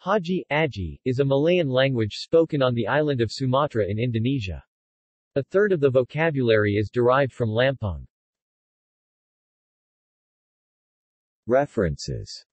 Haji is a Malayan language spoken on the island of Sumatra in Indonesia. A third of the vocabulary is derived from Lampung. References